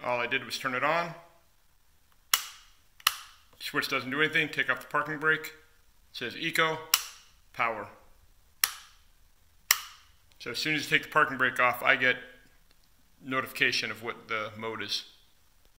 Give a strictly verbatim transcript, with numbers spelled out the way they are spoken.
All I did was turn it on. Switch doesn't do anything. Take off the parking brake. It says eco, power. So as soon as you take the parking brake off, I get notification of what the mode is.